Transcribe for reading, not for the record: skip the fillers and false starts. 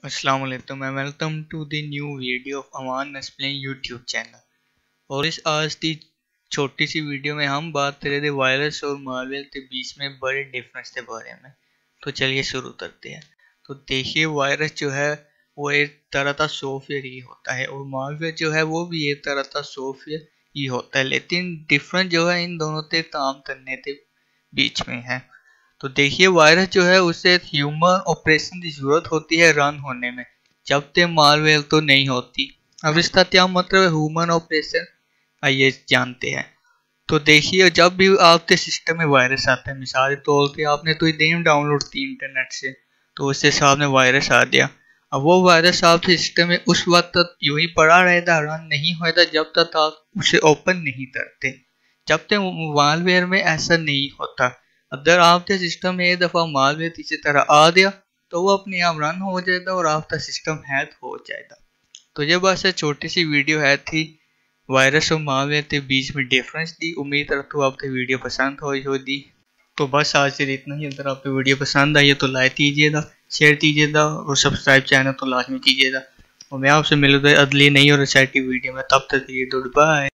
अस्सलाम वालेकुम and welcome to the new video of Awan explain YouTube channel. और इस आज की छोटी सी वीडियो में हम बात कर रहे थे वायरस और मालवेयर के बीच में बड़े डिफरेंस के बारे में। तो चलिए शुरू करते हैं। तो देखिए, वायरस जो है वो एक तरह का सॉफ्टवेयर ही होता है और मालवेयर जो है वो भी एक तरह का सॉफ्टवेयर ही होता है, लेकिन डिफरेंस जो है इन दोनों के काम करने के बीच में है। तो देखिए, वायरस जो है उसे ह्यूमन ऑपरेशन की जरूरत होती है रन होने में, जबकि मालवेयर तो नहीं होती। अब इसका क्या मतलब है ह्यूमन ऑपरेशन, आइए जानते हैं। तो देखिए, जब भी आपके सिस्टम में वायरस आता है, मिसाल के तौर पे आपने कोई गेम डाउनलोड की इंटरनेट से, तो उससे सामने वायरस आ गया। अब वो वायरस आपके सिस्टम में उस वक्त तक यूं ही पड़ा रहेगा, रन नहीं होता जब तक आप उसे ओपन नहीं करते। जबकि मालवेयर में ऐसा नहीं होता। अगर आपके सिस्टम में एक दफ़ा मालवेयर इसी तरह आ गया तो वो अपने आप रन हो जाएगा और आपका सिस्टम हैक हो जाएगा। तो ये बस एक छोटी सी वीडियो है थी वायरस और मालवेयर के बीच में डिफरेंस दी। उम्मीद करता हूँ आपको वीडियो पसंद हुई होगी। तो बस आज से इतना ही। अगर आपको वीडियो पसंद आई है तो लाइक कीजिएगा, शेयर कीजिएगा और सब्सक्राइब चैनल तो लाजमी कीजिएगा। और मैं आपसे मिलूंगा अगली नई और एक्साइटिंग वीडियो में। तब तक ये गुड बाय।